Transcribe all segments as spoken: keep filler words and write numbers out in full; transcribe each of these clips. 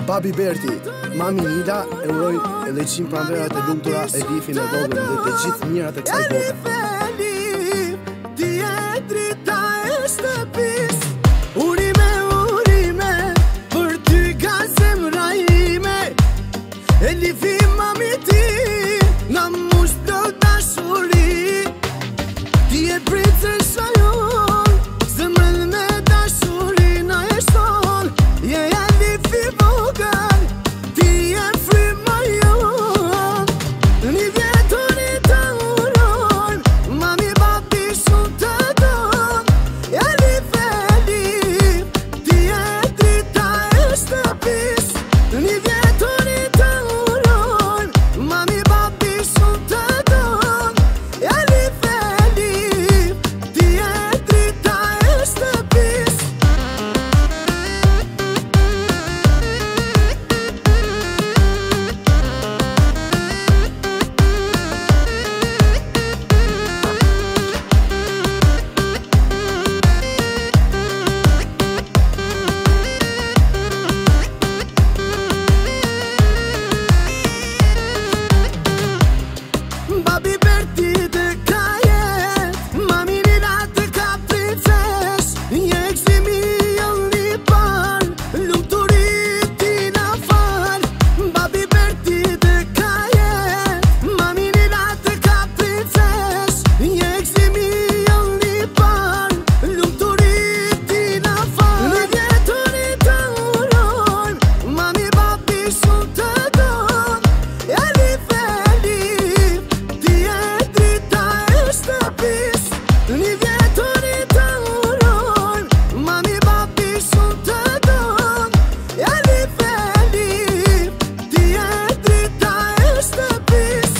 Babi Berti, mami Nila, e uroj edhe qimë pranverat e lumtura, Elifin e vogël dhe të gjithë mirat e kësaj bote. Elif, ti e drita e shtëpis, urime, urime, për ty ka zemra ime. Elifi, mami ti, nga mush të dashuri, ti e pritën shajon, zemrën me dashuri na e shton. Je Elifi vogël, ti e fryma jon, një vjetoni të urojmë, mami babi shumë të don. Elif, Elif, ti e drita e shtëpis, një vjetoni të urojmë, mami babi shumë të don. Elif, Elif, ti e drita e shtëpis. Babi Berti të ka jet, mami Nila të ka princes. Je gzimi jën një par, lumëturit ti na fal. Babi Berti të ka jet, mami Nila të ka princes. Je gzimi jën një par, lumëturit ti na fal. Një vjetoni të urojmë, mami babi shumë të don. Elif, Elif, ti e drita e shtëpis, një vjetoni të urojmë, mami babi shumë të don. Elif, Elif, ti e drita e shtëpis.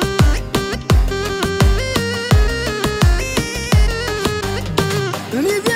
Një